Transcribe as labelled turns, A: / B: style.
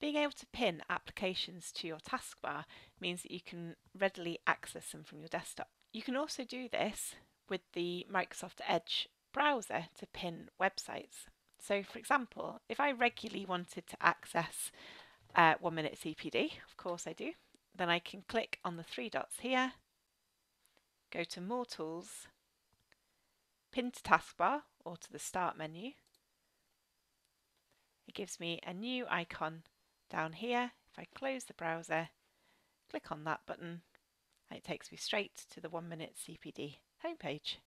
A: Being able to pin applications to your taskbar means that you can readily access them from your desktop. You can also do this with the Microsoft Edge browser to pin websites. So for example, if I regularly wanted to access 1 Minute CPD, of course I do, then I can click on the 3 dots here, go to More Tools, Pin to Taskbar or to the Start menu. It gives me a new icon down here. If I close the browser, click on that button, and it takes me straight to the 1 Minute CPD homepage.